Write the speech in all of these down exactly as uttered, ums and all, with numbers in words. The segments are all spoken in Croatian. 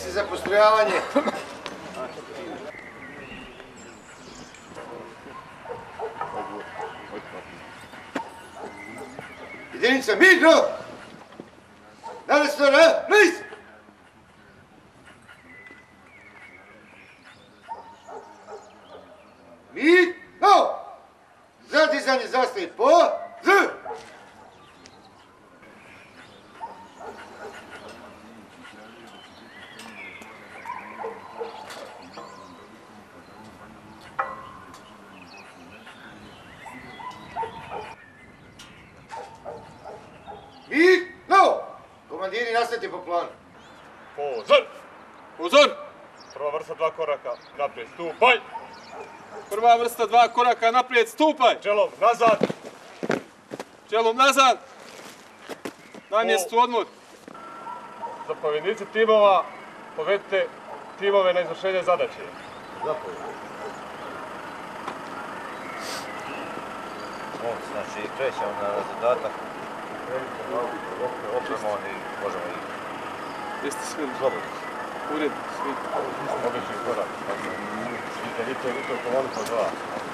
se za postrojavanje. Jedinica, mirno! Naravno, na, list! Mirno! Za dizanje zastave po Z! Mirno! Komandiri, nastavite po planu. Pozor! Uzor! Prva vrsta dva koraka naprijed, stupaj! Prva vrsta dva koraka naprijed, stupaj! Čelom nazad! Čelom nazad! Na mjestu odmor! Zapovjednici timova, povedite timove na izvršenje zadaće. Zapovjednici. Znači, krećemo na zadatak. Opremon i možemo i... Jeste svi slobodni. Uredni, svi. Obični korak. Vidite, vidite, vidite kolonu po dva.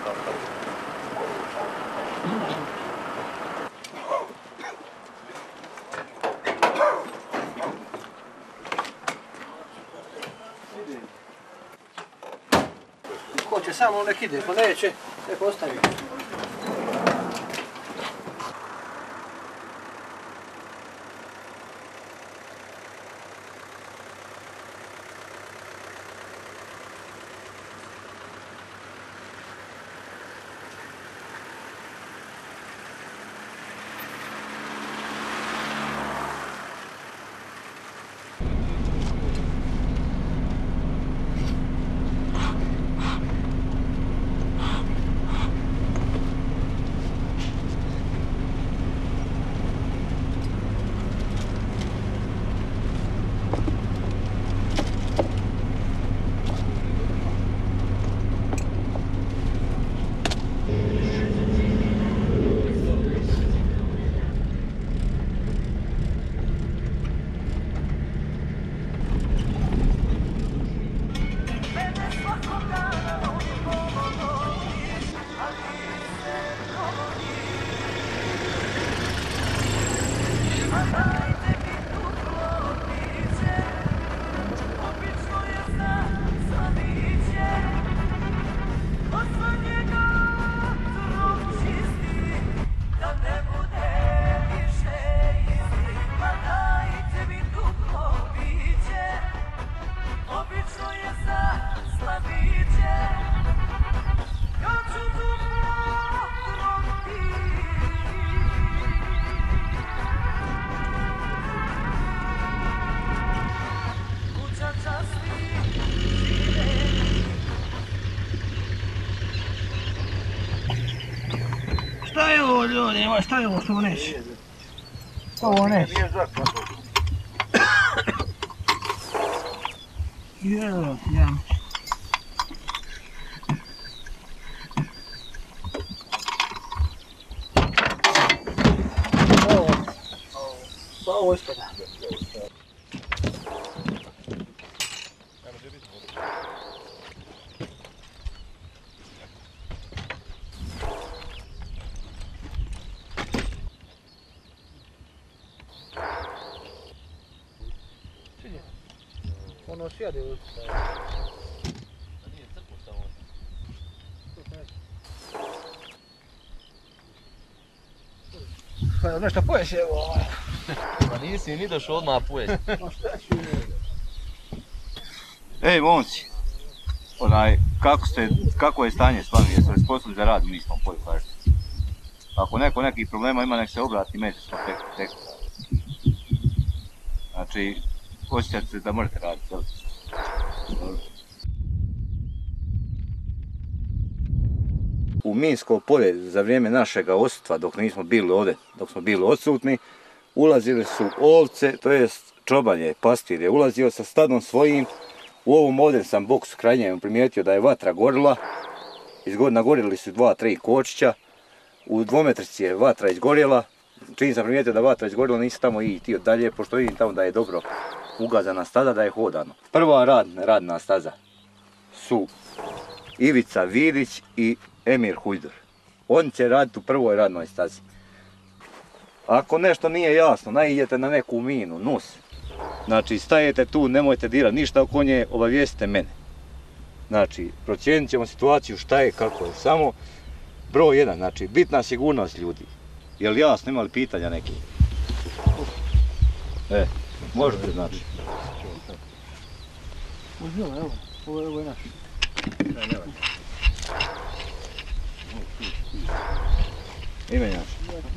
Ko će samo nek ide, ko neće, nek ostavi. Šta je ovo ljudi, šta je ovo što ovo neće? Ovo neće. Jelo, jam. Ovo, pa ovo ispada. Ono sjede u... Pa nešto poješ je ovo. Pa nisi ni došao odmah poješ. Ej, momci, onaj, kako ste, kako je stanje s vami, jeste li sposobni za rad, mi smo u polju, kažete. Ako neko nekih problema ima, nek se obrati, među smo tek, tek. Znači, osjećate se da možete raditi, jel? U minsko polje za vrijeme našega odsustva, dok nismo bili ovdje, dok smo bili odsutni, ulazili su ovce, to jest čobanje, pastir je ulazio sa stadom svojim. U ovom ovdje sam boksu krajnjem primijetio da je vatra gorila, nagorili su dva, tri kočića, u dvometrici je vatra izgorjela, čim sam primijetio da vatra izgorila, nisam tamo i htio dalje, pošto vidim tamo da je dobro ugazana staza, da je hodano. Prva rad, radna staza su Ivica Vidić i Emir Hujdor. Oni će raditi u prvoj radnoj stazi. Ako nešto nije jasno, naiđete na neku minu, nus, znači stajete tu, nemojte dirati ništa oko nje, obavijestite mene. Znači, procijenit ćemo situaciju šta je, kako je, samo broj jedan, znači bitna sigurnost ljudi. Jel jasno, ima li pitanja neki? E, možete znači. Uzmila, evo, ovo, ovo je naš. Ime naš.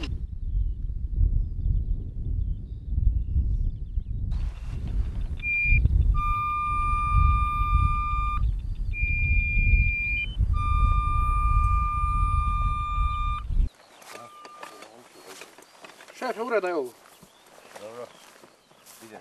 Šefe, uredaj ovo. Dobro. Ide.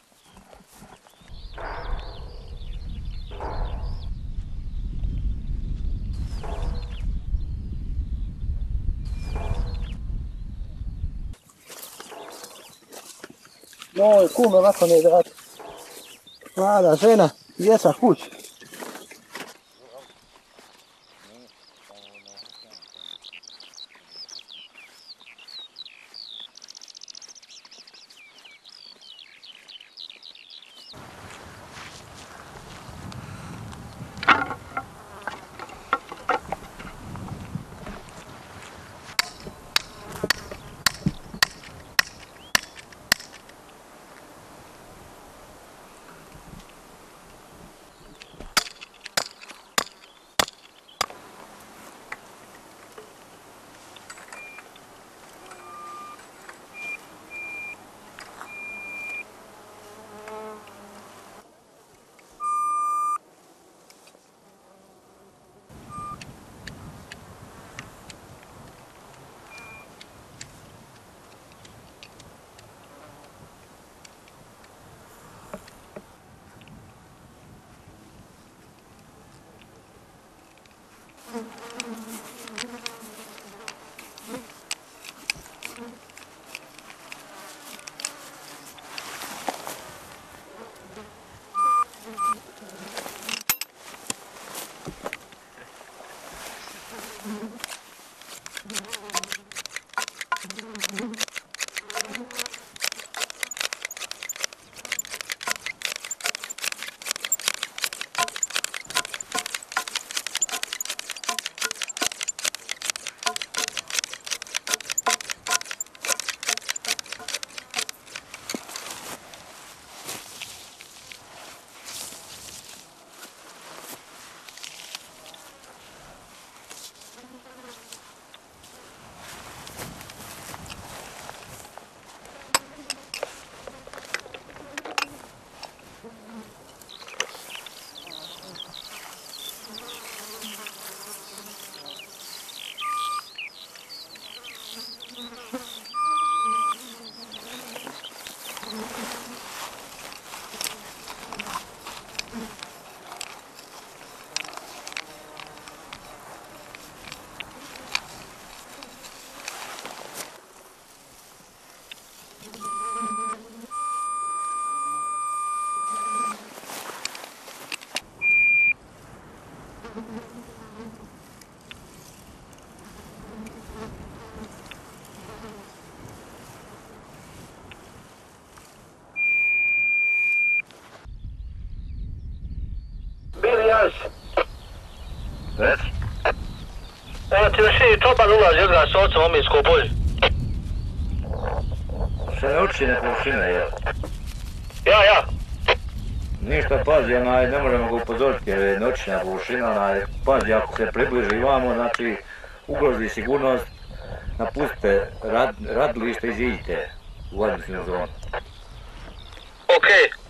Moj kume, ovako ne dati. Mlada žena, djeca kući. Reci. Evo ti još i čoban ulazi od nas s ocem Ominsko polje. Še ne učine površine, je? Ja, ja. Ništa, pazi, onaj, ne možemo ga upozoriti jer je noćna površina, onaj, pazi, ako se približi vamo, znači, ugrozi sigurnost, napustite rad, radilište i iziđite u administrativnu zonu. Okej. Okay.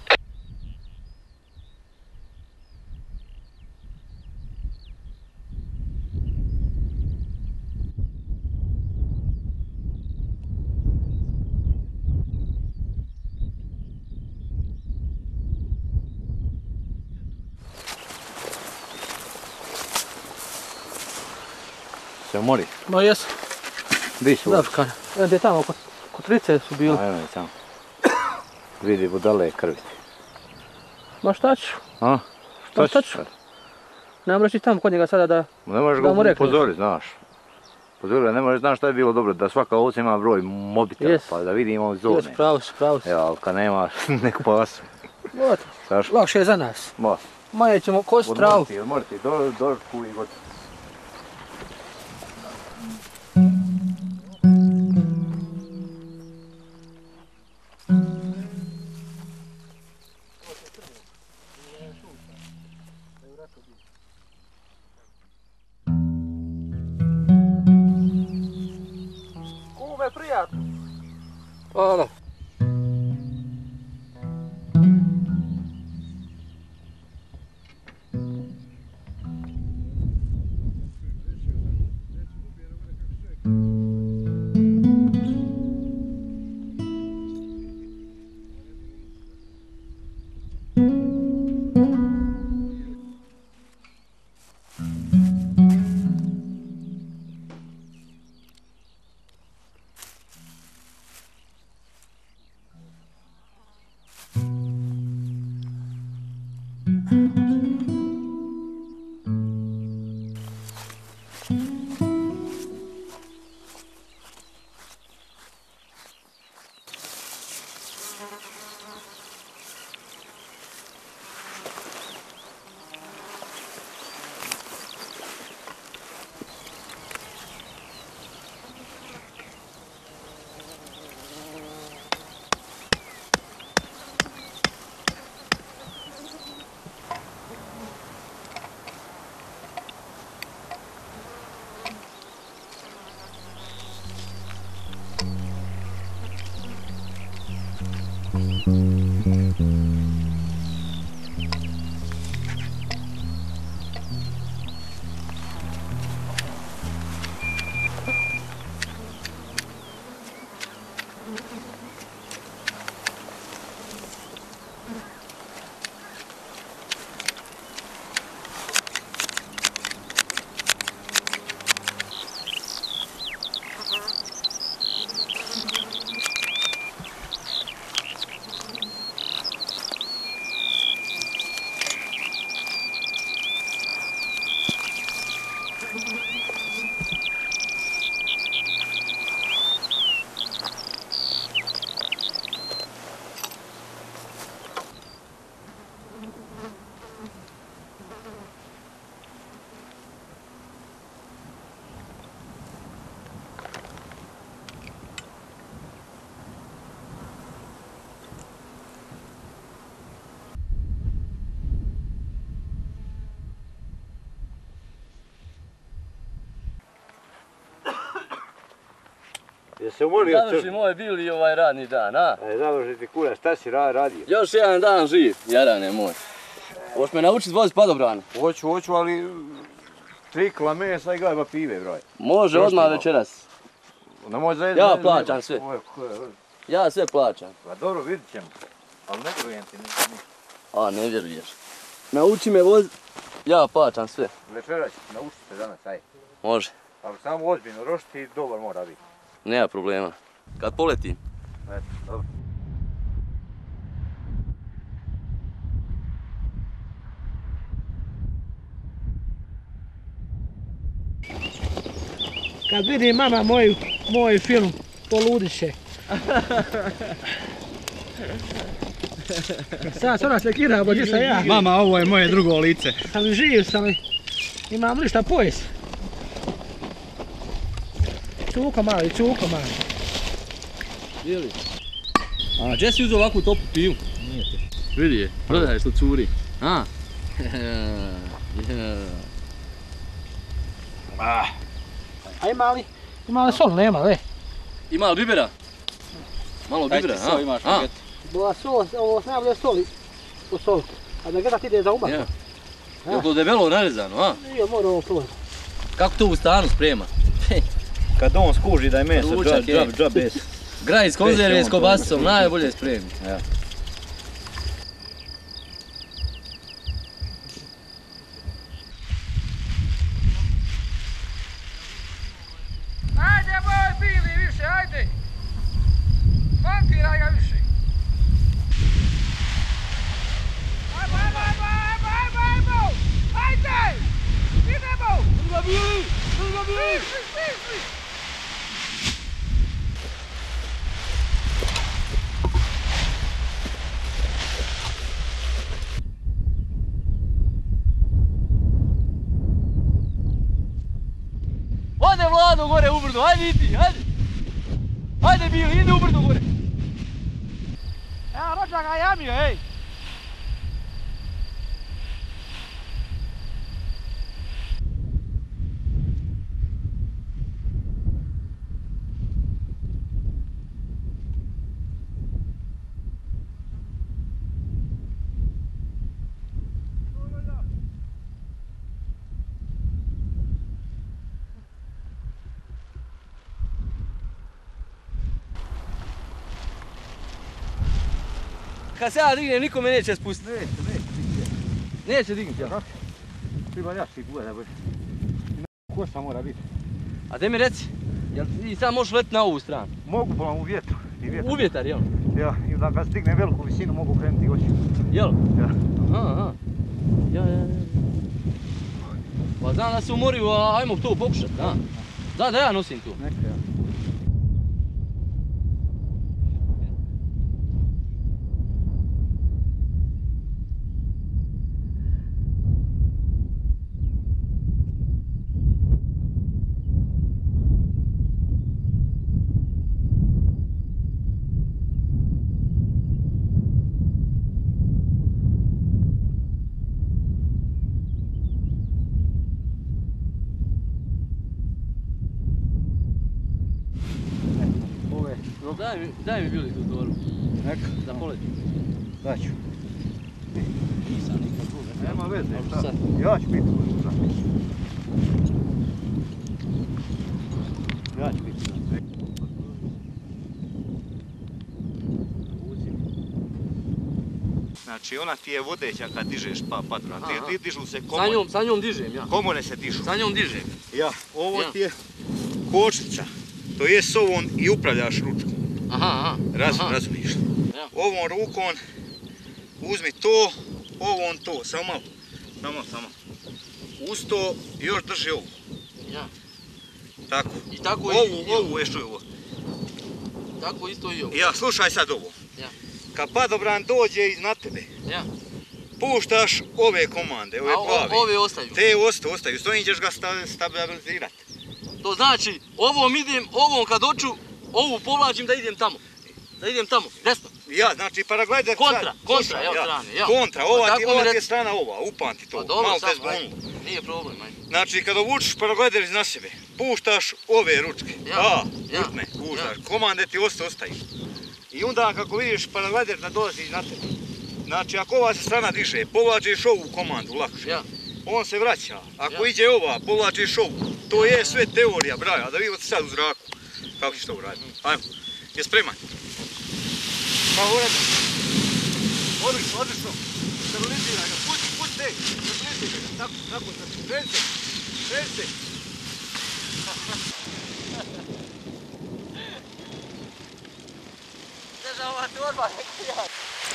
Se umori? Ma jesu. Di su? Zapkane. Jedan gdje tamo, kod, kod trice su bili. Ajme tamo. Vidi budale krvi. Ma šta ću? A? Ma Šta šta ćeš ću? sad? Ne možeš ti tamo kod njega sada da... Ne možeš Da ga mu rekneš. upozoriti, znaš. Upozoriti, ne možeš, znaš šta je bilo dobro, da svaka ovca ima broj mobitela, Jes. pa da vidimo Jes, zone. pravo si, pravo si. Evo, ali kad nema, nek pasu. Evo ti, Znaš, lakše je za nas. ma, Manje ćemo kost travu. odmoriti, odmoriti, do, došku i gotovo. Kume, prijatno. Hvala. Jesi umorio Završi crno? moj bili ovaj radni dan, a? E, završi ti kura, šta si ra- radio? Još jedan dan živ, jarane moj. Hoćeš me naučit vozit padobrane? Hoću, hoću, ali tri kila mesa i gajba pive, broj. Može Još odmah ti malo. večeras. Nemoj za Ja plaćam sve. Ovo je- ovo je- Ja sve plaćam. Pa dobro, vidit ćemo. Ali ne vjerujem ti, ništa ništa. A, ne vjeruješ. Nauči me vozit, ja plaćam sve. Večera ću ti naučiti se danas, aj. Može, Ali samo ozbiljno, rošti i dobar mora biti. nema problema. Kad poletim. Eto, dobro. Kad vidi mama moj, moj film, poludit će. Sad se ona slikira, bo gdje sam ja. Mama, ovo je moje drugo lice. Sam i živ sam i imam ništa pojas. Cuko mali, cuko mali. Ili? A, gdje si uzeo ovakvu topu pivu? Nije ti. Vidi je, prodaj što curi. A? A ima li, ima li sol, nema li? Ima li bibera? Malo bibera, a? imaš A? Bila sol, ovo s najbolje soli u solku. A da gledat ide za umak. Ja. Je li to debelo narezano, a? Nije, mora ovo proći. Kako to u stanu sprema? Kad on skuži da je meso, Ručak džab, je. džab, džab, bez. Graj iz konzerve Već s je on kobasicom, najbolje spremi. Ja. Ajde moj bili više, ajde! Bili! Drži ga, Bili! Ode Vlado gore u brdo, hajde idi, hajde! Hajde Bili, idi u brdo gore! Evo rođaka jamio, ej! Kad se ja dignem, niko me neće spustiti. Neće, neće. Neće dignuti, ja. Treba jači bude da bude. Kosa mora biti. A te mi reci, jel ti sad možeš letiti na ovu stranu? Mogu pa u vjetru. I vjetar. U vjetar, jel? Ja, i da kad stignem veliku visinu mogu krenuti hoću. Jel? Ja. Aha, aha. Ja, ja, ja. Pa znam da se umorio, a ajmo to pokušat, da. Da, da ja nosim to. Neka ja. Daj mi, daj mi Bili tu torbu. Neka. Da poletim. Daću. Nisam nikad tu. Nema veze, Dobro, šta? sad. Ja ću biti unutra. Ja ću biti unutra. Znači ona ti je vodeća kad dižeš pa patrona. Ti dižu se komore. Sa njom, sa njom dižem ja. Komore se dižu. Sa njom dižem. Ja, ovo Ja. ti je kočnica. To je s ovom i upravljaš ručkom. Aha, aha. Razum, aha. razumiješ. Ja. Ovom rukom uzmi to, ovom to, samo malo. Samo, samo. Uz to još drži ovo. Ja. Tako. I tako i- Ovu, i- ovu još ovo. Tako isto i ovo. Ja, slušaj sad ovo. Ja. Kad padobran dođe iznad tebe, Ja. puštaš ove komande, ove A o- plave. ove ostaju. Te ostaju, ostaju. S ovim ćeš ga sta- stabilizirati. To znači, ovom idem, ovom kad hoću, ovu povlačim da idem tamo. Da idem tamo, desno. Ja, znači paraglider... Kontra, sad- kontra, slušaj, evo ja. strane, ja. Kontra, ova, Pa ti, tako ova mi ti je reci. strana ova, upamti to. Pa dobro, malo sam, te ajde. zbunu. Nije problem, ajde. Znači, kada vučeš paraglider iznad sebe, puštaš ove ručke. Ja, A, ja, rutne, puštaš. ja. Komande ti osta ostaju. I onda kako vidiš paraglider da dolazi iznad tebe, znači ako ova se strana diže, povlačiš ovu komandu lakše. Ja. On se vraća. Ako Ja. iđe ova, povlačiš ovu. To je sve teorija, braja, da vidimo sad u zraku. Kako ćeš to uraditi? Ajmo. Je spreman? Pa uredno. Odlično, odlično. Stabiliziraj ga. Pusti, pusti, ej. Stabiliziraj ga. Tako, tako, tako. Kreni se. Kreni se. Drža ova torba, neki ja.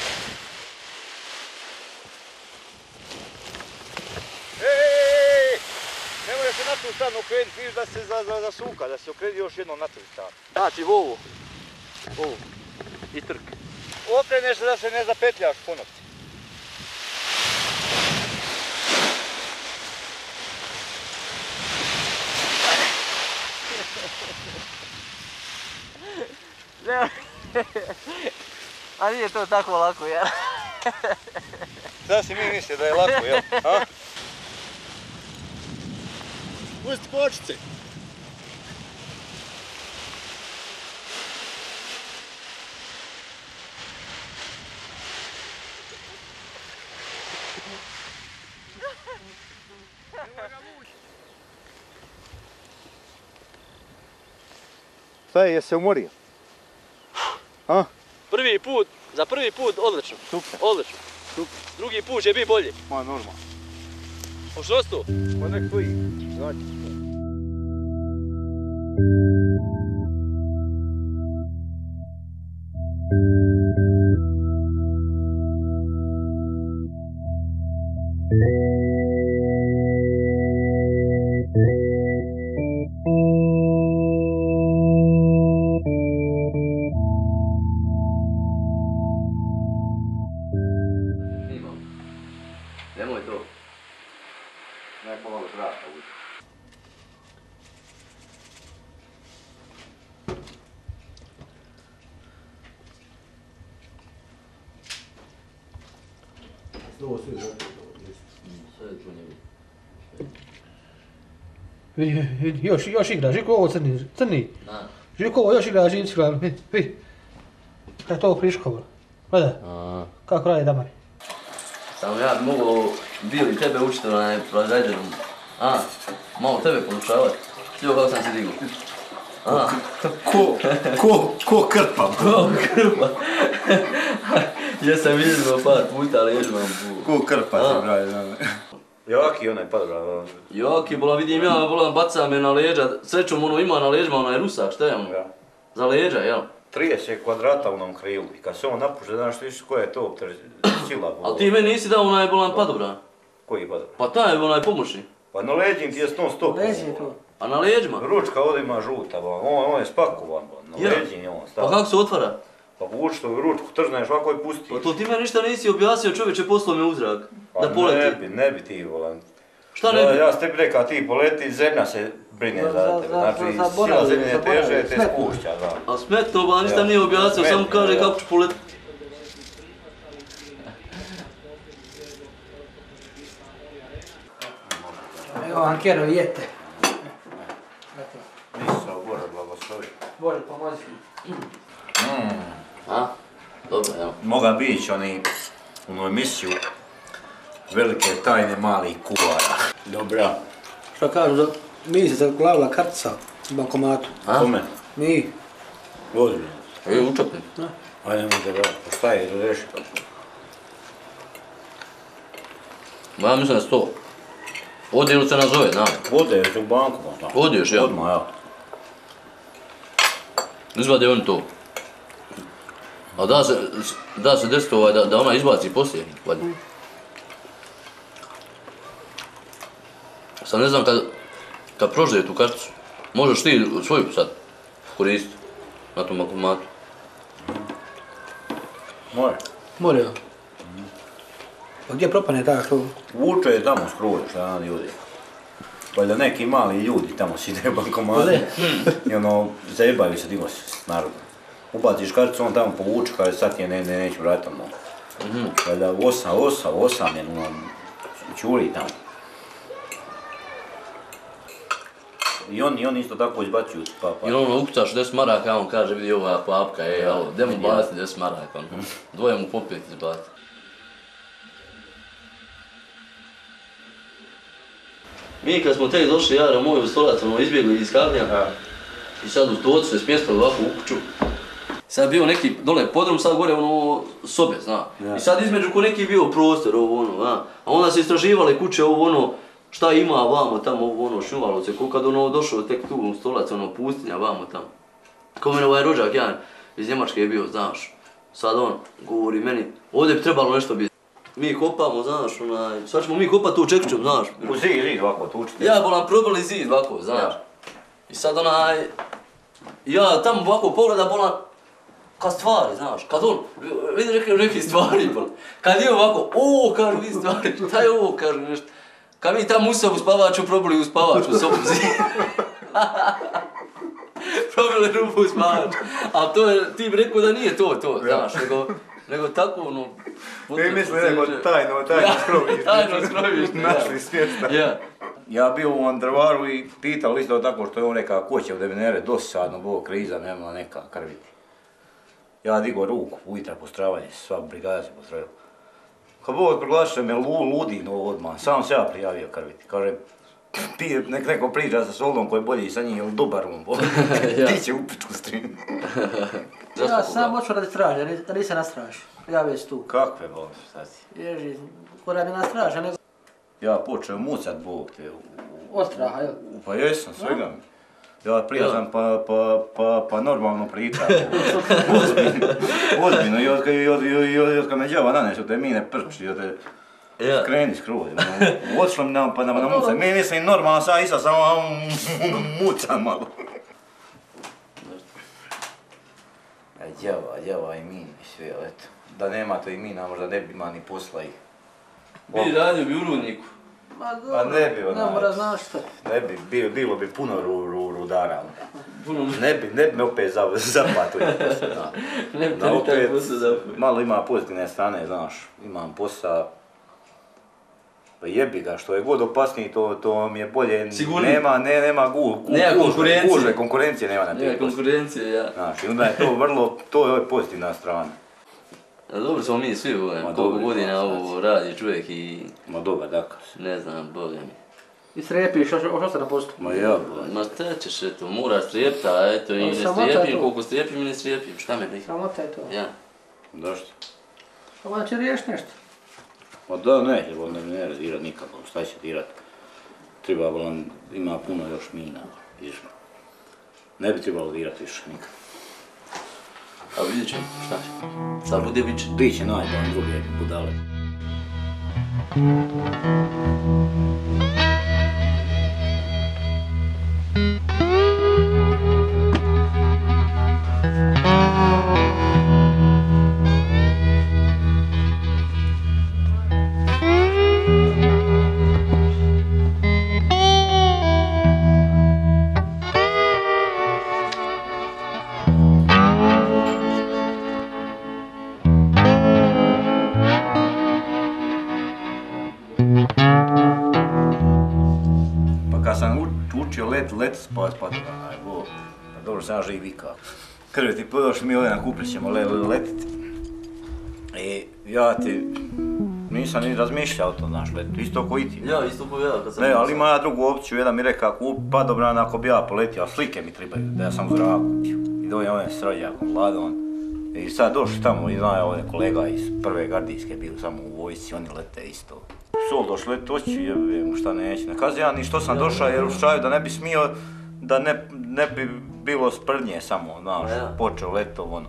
Ej! Nemoj se na tu stranu okrenuti, vidiš da se za, za, zasuka, da se okreni još jednom na tu stranu. Znači, ovo. Ovo. I trk. Okreneš se da se ne zapetljaš po nokti. A nije to tako lako, jel? Da si mi misli da je lako, jel? A? Pusti kočice. Šta je, jesi se umorio? A? Prvi put, za prvi put odlično. Super. Odlično. Super. Drugi put će biti bolje. Ma normalno. Hoćeš ostao? Pa nek tu i. Znači. Thank you. Neko malo zraka uđe. Ovo sve je zato. Sve je to njegu. Vidi, vidi, još, još igra, Žiko ovo crni, crni. Da. Žiko ovo još igra, Žinci gledam, vidi, vidi. Kada je to priškovalo. Gledaj, kako radi Damari. Samo ja bi mogao Bili tebe učiti onaj proizveđenom. A, malo tebe podučavati. Slivo kako sam se digao. A. Ko, ko, ko krpa? Ko krpa? Jesam vidio par puta, ali ježu vam bu. Ko krpa se pravi, znam. Jaki onaj padra. Jaki, bola vidim ja, bola baca me na leđa. Srećom ono ima na leđima, onaj rusak, šta je ono? Za leđa, jel? trideset kvadrata u onom krilu i kad se on napuše, znaš viš koja je to sila. Ali ti meni nisi dao onaj bolan padobran? Koji padobran? Pa taj je onaj pomoćni. Pa na leđim ti je non stop. Leđim to. A na leđima? Ručka ovdje ima žuta, on, on je spakovan, na leđim je on stavio. Pa kako se otvara? Pa vuči to ručku, trzneš ovako i pustiš. Pa to ti me ništa nisi objasnio, čovječe, poslao me u zrak. Da poleti. Ne bi, ne bi ti volan. Šta ne bi? Ja s tebi rekao ti poleti, zemlja se brine za tebe, znači sila zemlje teže te spušća, znam. A smet to, ba ništa nije objasnio, samo kaže kako ću poleti. Evo vam kjero, jete. Misao, Bora, blagoslovi. Bore, pomozi. A? Dobro, evo. Moga bi ići oni u onu emisiju Velike tajne malih kuvara. Dobra. Šta kažu da mi se zaglavila kartica u bankomatu. A? Kome? Mi. Ozbiljno. E, učapni. Ajde, nemojte ga, pa šta je, reši? Ma ja mislim da je sto. Odjelu se nazove, znam. Ode se u banku, pa tako. Odješ, ja. Odmah, ja. Izvade oni to. A da se, da se desiti ovaj, da, da ona izbaci poslije, valjda. Sad ne znam kad, kad prožde tu karticu, možeš ti svoju sad koristiti na tom bankomatu. Može. More, ja. Pa gdje propane ta što? Vuče je tamo skroz, šta nam ljudi. Valjda neki mali ljudi tamo side u bankomatu. I ono, zajebaju se digo s narodom. Ubaciš karticu, on tamo povuče, kaže sad ti je ne, ne, neću vratit ono. Valjda osam, osam, osam je ono, čuri tamo. I on, i on isto tako izbacuju pa, pa. I ono ukucaš deset maraka, a on kaže vidi ova papka, ej, alo, gdje mu baciti deset maraka, ono. Dvoje mu popet izbaciti. Mi kad smo tek došli, Jara moj u stolac, ono, izbjegli iz Kalnija i sad u stocu se smjestili ovako u kuću. Sad je bio neki dole podrum, sad gore ono sobe, zna. I sad između ko neki bio prostor, ovo ono, a. A onda se istraživale kuće, ovo ono, šta ima vamo tamo, ovo ono, šumalo se, ko kad ono došao tek tu u stolac, ono, pustinja vamo tamo. Kao mene ovaj rođak, Jan, iz Njemačke je bio, znaš. Sad on govori meni, ovdje bi trebalo nešto biti. Mi kopamo, znaš, onaj, sad ćemo mi kopat tu čekućom, znaš. U zid, zid ovako tučiti. Ja bolam probali zid ovako, znaš. I sad onaj, ja tamo ovako pogledam, bolam, ka stvari, znaš, kad on, vidi rekao neke stvari, bolam. Kad je ovako, o, kažu vi stvari, šta je ovo, kažu nešto. Kad mi tamo u sobu spavaču, probali u spavaču sobu zid. Probali rupu u spavaču. Ali to je, ti bi rekao da nije to, to, znaš, nego, nego tako ono... Ne misli nego tajno, tajno skrovište. Tajno skrovište, Našli smjesta. Ja. Ja bio u Andrvaru i pitao isto tako što je on rekao ko će u Devenere, dosadno, bo kriza, nema neka krviti. Ja digo ruku, ujutra postravanje, sva brigada se postravila. Kad Bog proglašao me lu, ludino odmah, sam se ja prijavio krviti. Kaže, ti nek neko priča sa Soldom koji je bolji sa njim, je li dobar on, ti će u pičku strinu. Ja sam hoću radi straže, da nisam na straži. Ja već tu. Kakve bol, šta si? Ježi, ko radi na straže, nego... Ja počeo mucat Bog te. Od straha, jel? Pa jesam, svega mi. Ja prija sam pa, pa, pa, pa normalno pričam. Ozbiljno, ozbiljno. I od, i od, i od, i od kad me djava nanesu te mine prči, i od te skreni skroz. Otišlo mi nam pa na, na muca. Mi mislim normalno sad isa samo mucam malo. Aj djava, djava i min i sve, ali eto. Da nema to i mina, možda ne bi ima ni posla ih. Bi radio bi u rudniku. Ma Pa ne bi ne onaj. mora, znaš šta. Ne bi, bilo, bilo bi puno ru, ru, rudara onda. Ne bi, ne bi me opet za, zapatuje posao, da. Ne bi Da, te ni taj opet posao zapatuje. malo ima pozitivne strane, znaš, imam posao. Pa jebi ga, što je god opasniji, to, to mi je bolje, Sigurniji. nema, ne, nema gu, gu, Nema gužve, konkurencije. gužve, konkurencije nema na Nema tim poslu. konkurencije, ja. Znaš, i onda je to vrlo, to je pozitivna strana. A dobro smo mi svi ovaj, Ma koliko dobro, godina pa, ovo radi čovjek i Ma dobar, dakle. ne znam, boga mi. I strepiš, o što ste na poslu? Ma ja, bolan. Ma šta ćeš, eto, moraš strijepit, a eto i Pa ne sramota je strijepim, to. koliko strijepim i ne strijepim, šta me briga? Sramota je to. Ja. Zašto? Pa onda će riješ nešto. Ma da, ne, jer onda ne ne dirat nikako, šta će dirat? Treba, bolan, ima puno još mina, vidiš. Ne bi trebalo dirat više nikako. A vidjet ćemo, šta će? Sad bude bit će. Ti će najbolj druge budale. Pa kad sam u- učio let, let spas padobran, aj bo, pa dobro sam ja živ vikao. Krve ti podošli mi ovdje na Kuprić ćemo le, le, letit. I ja ti nisam ni razmišljao to, znaš, let, isto ko i ti. Ja isto ko ja kad sam... Ne, ali ima ja drugu opciju, jedan mi rekao kup padobran ako bi ja poletio, a slike mi trebaju, da ja sam u zraku. I dođe ovdje s rođakom, Vladom. I sad došli tamo i zna ovdje kolega iz prve gardijske bio samo u vojsci, oni lete isto. Sol došli let, hoću, jebem, šta neće. Ne kazi ja ni što sam došao jer u šaju da ne bi smio, da ne, ne bi bilo sprdnje samo, znaš, Ja. počeo leto, ono.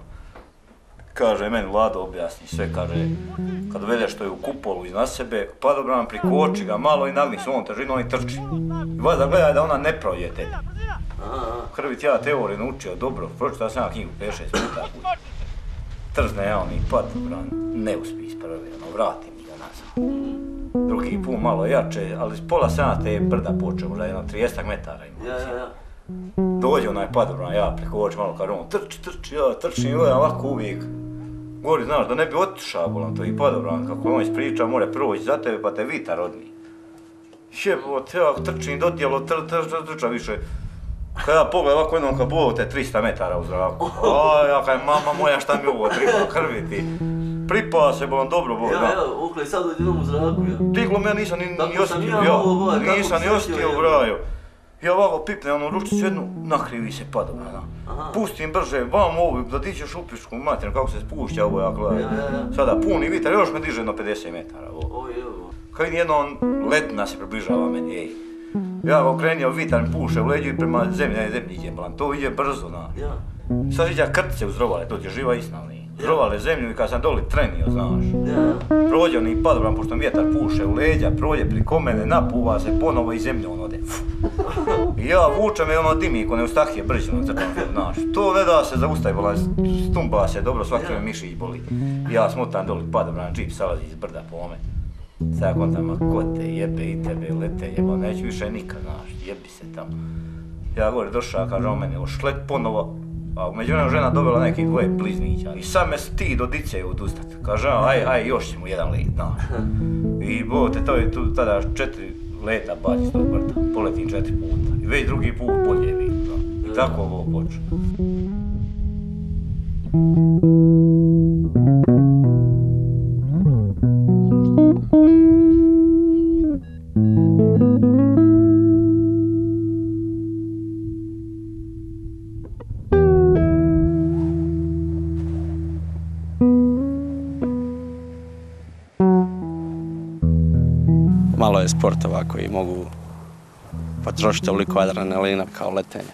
Kaže, meni Vlado objasni sve, kaže, kad vedeš što je u kupolu iznad sebe, padobran prikoči ga malo i nagni svom težinom i trči. I valjda gledaj da ona ne prođe tebi. Krvi ti ja teoriju naučio dobro, pročitao sam ja knjigu pet šest puta. Trzne ja oni padobran, ne uspije iz prve, ono, vrati mi ga nazad. Drugi put malo jače, ali s pola sata je brda počeo, možda jedno trideset metara ima. Ja, ja, ja. Dođe onaj padobran, ja prikoči malo, kaže on, trči, trči, ja trčim, gledam ovako uvijek. Gori, znaš, da ne bi otišao, bolan, to i padobran, kako on ispriča, more proći za tebe, pa te vitar odni. Jebote, ja trčim do dijelo, tr, tr, tr, trča više. Kad ja pogledam ovako jednom kad bolo te tristo metara u zraku. Aj, ja kaj, mama moja, šta mi ovo triba, krvi ti. Pripao se, bolan, dobro, bolan. Ja, ja, okle, sad odjednom u zraku, ja. Diglo me, ja nisam ni, ni Tako sam ostio, ja ja, malo, bolan, kako nisam si ni osjetio, ostio, ja. braju. Ja ovako pipne onu ručicu jednu, nakrivi se padobrana. Aha. Pustim brže, vam ovu, da ti ćeš u pičku materinu, kako se spušća ovo, ja gledaj. Ja, ja, ja. Sada puni vitar, još me diže jedno pedeset metara, ovo. Oj, evo. Kad vidim jedno, on letina se približava meni, ej. Ja ga okrenio, vitar mi puše u leđu i prema zemlji, ne, zemlji iđe, bolan, to ide brzo, na. Ja. Sad iđa krtice uz rovale, to ti je živa istina, ali. Rovale zemlju i kad sam doli trenio, znaš. Ja. Prođe oni padobran, pošto mi vjetar puše u leđa, prođe priko mene, napuva se ponovo i zemlje on ode. I ja vučem i ono dimi ko ne Eustahije brđino crtam, znaš. To ne da se zaustavi, bolan, stumba se dobro, svaki me mišić boli. Ja smotam doli padobran, džip salazi iz brda po ome. Sad kontam, ma ko te jebe i tebe lete jeba, neću više nikad, znaš, jebi se tamo. Ja gore došao, kaže on meni, oš let ponovo. A umeđu vremenu žena dobila nekih dvoje bliznića i sad me sti do dice odustat. Kaže, aj, aj, još ćemo jedan let, znaš. I bo te to je tu tada četiri leta baci s tog brda, poletim četiri puta. I već drugi put bolje vidim, znaš. I tako ovo počne. Malo je sportova koji mogu potrošiti toliko adrenalina kao letenje.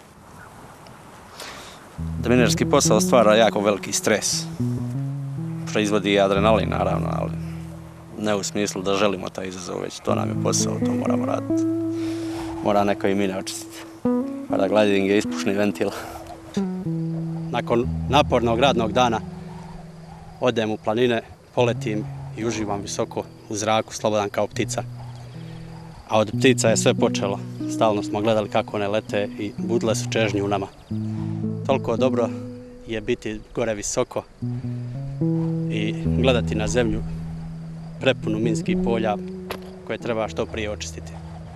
Deminerski posao stvara jako veliki stres. Proizvodi i adrenalin naravno, ali ne u smislu da želimo taj izazov, već to nam je posao, to moramo raditi. Mora neko i mine očistiti. Paragliding je ispušni ventil. Nakon napornog radnog dana odem u planine, poletim i uživam visoko u zraku, slobodan kao ptica. A od ptica je sve počelo. Stalno smo gledali kako one lete i budile su čežnju u nama. Toliko dobro je biti gore visoko i gledati na zemlju prepunu minskih polja koje treba što prije očistiti.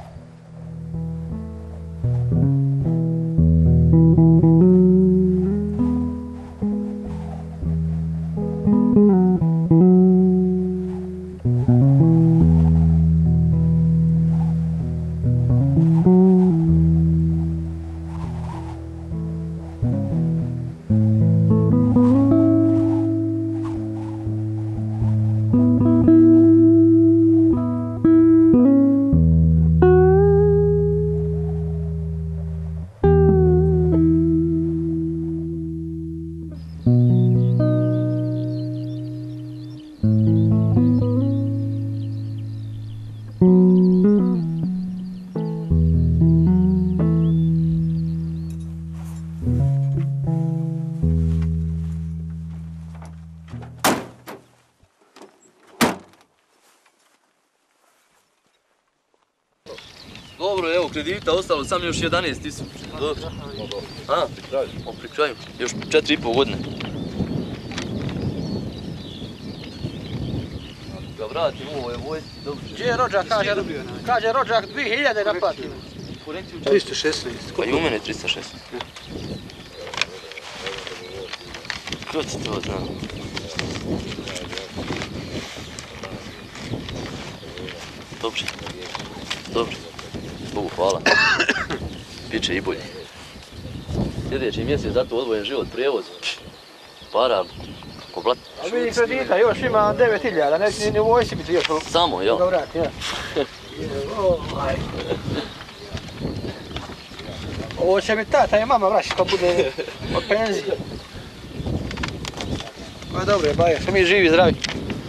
Dobro, evo kredita, ostalo sam još jedanaest tisuća. Dobro. A, pri kraju. O, pri kraju. Još četiri i pol godine. Ga vratim u ovoj vojsci, dobro. Gdje je rođak, kaže, kaže rođak dvije hiljade naplatimo. tristo šesnaest. Pa i u mene je tristo šesnaest. Ko ti to zna? Dobro. Dobro. Bogu hvala. Biće i bolje. Sljedeći mjesec zato odvojen život, prijevoz. Para, kako blat. A vidi kredita, još ima devet hiljada, ne ni u vojsci biti još. Samo, jel? Da vrati, ja. Ovo će mi tata i mama vraćati kad bude od penzije. Pa dobro je, baje, smo mi živi i zdravi.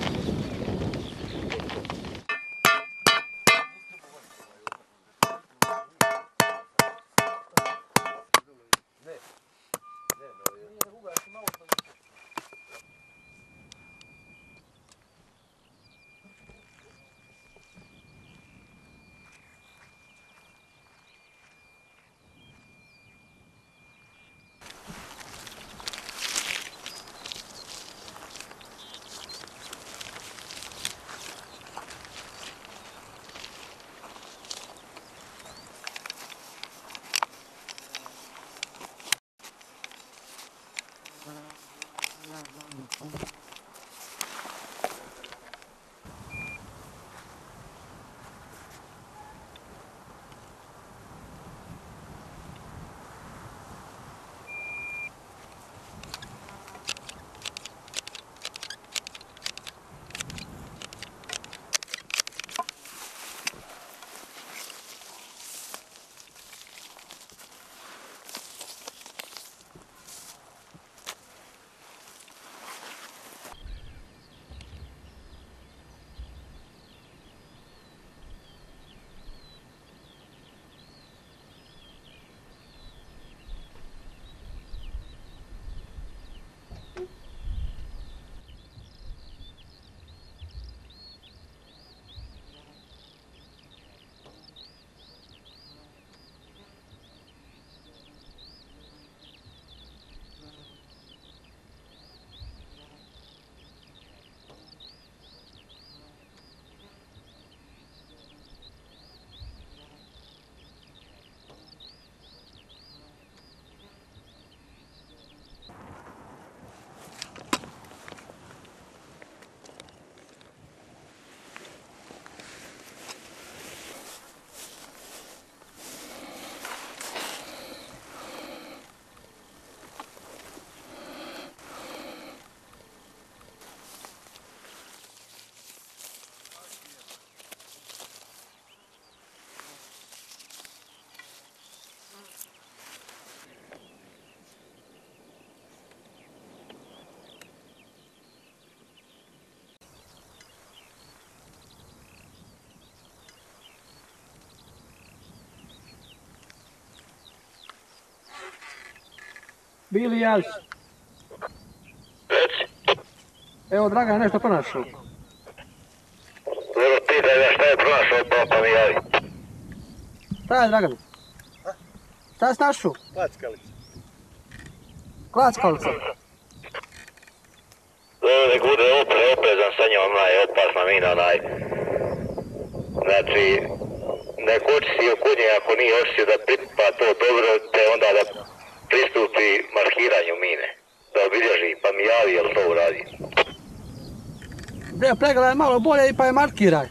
Bili javi. Evo, Dragan, nešto pronašao. Evo, pitaj me šta je pronašao, pa pa mi javi. Šta je, Dragane? Šta si našao? Klackalica. Klackalica. Dobro, nek bude opre, oprezan sa njom, onaj, opasna mina, onaj. Znači, nek očistio kod nje, ako nije očistio da pripa to dobro, te onda da pristupi markiranju mine. Da obilježi, pa mi javi, jel to uradi. Bre, pregledaj malo bolje i pa je markiraj.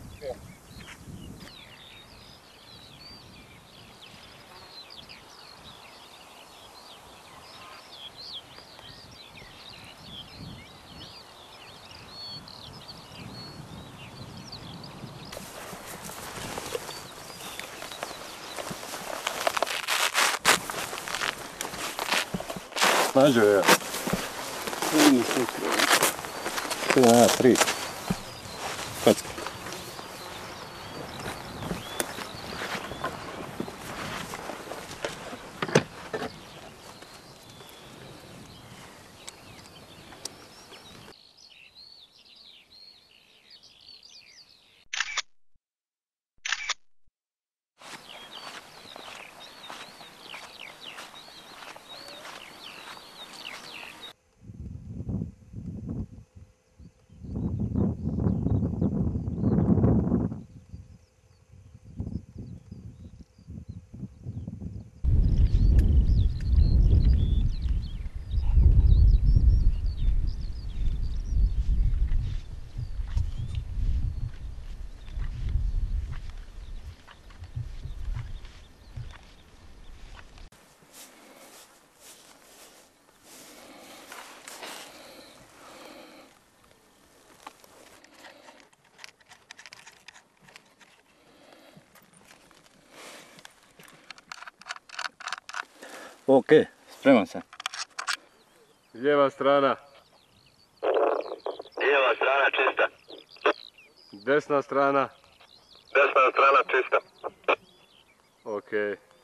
Nađo je. Jedna, tri. Kocka. Ok, spreman sam. Lijeva strana. Lijeva strana čista. Desna strana. Desna strana čista. Ok.